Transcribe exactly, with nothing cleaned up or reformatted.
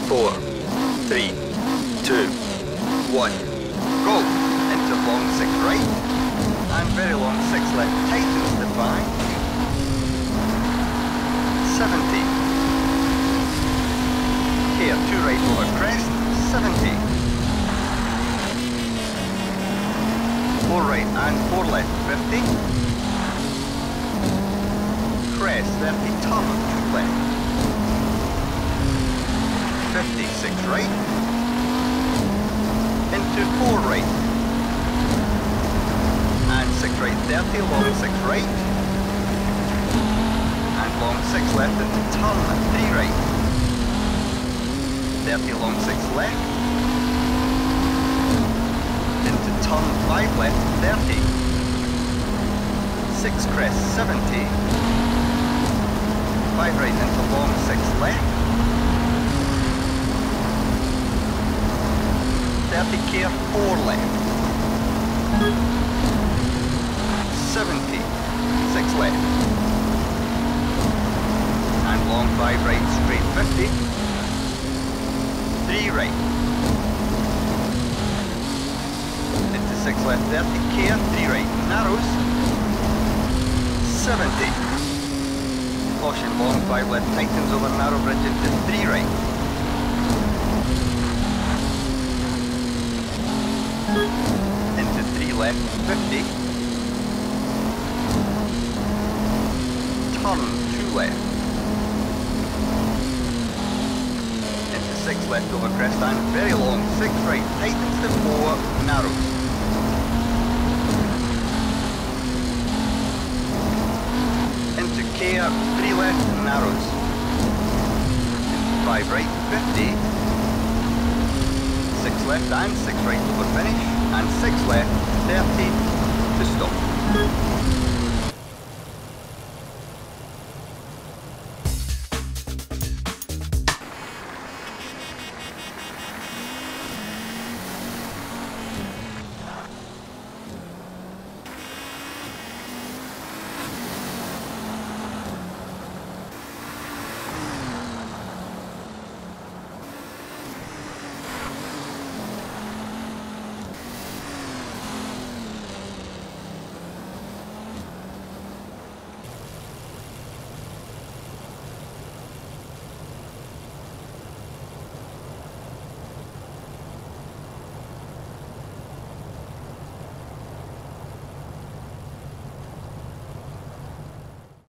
four, three, two, one, go. Into long six right, and very long six left, tightens the five, seventy, here two right over crest, seventy, four right and four left, fifty, crest, thirty, turn, two left, fifty, six right, into four right, and six right, thirty, long six right, and long six left into turn, three right, thirty, long six left, into turn, five left, thirty, six crest, seventy, five right into long six left, thirty care, four left, seventy, six left, and long five right, straight fifty, three right, into six left, thirty care, three right, narrows, seventy, caution, long five left, tightens over narrow bridge into three right, into three left, fifty, turn, two left, into six left over crest and very long, six right, tightens to four, narrows, into care, three left, narrows, into five right, fifty, six left and six right over finish, and six left, thirty to stop.